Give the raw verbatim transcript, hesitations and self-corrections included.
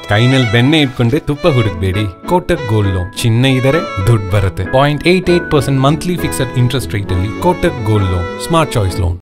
ಕೈನಲ್ಲಿ ಬೆಣ್ಣೆ ಇಟ್ಕೊಂಡೆ ತುಪ್ಪ ಹುಡುಕ್ಬೇಡಿ. ಕೋಟಕ್ ಗೋಲ್ಡ್ ಲೋನ್, ಚಿನ್ನ ಇದರೆ ದುಡ್ಡು ಬರುತ್ತೆ. Point eight eight percent monthly fixed interest rate ಅಲ್ಲಿ Kotak gold loan, smart choice loan.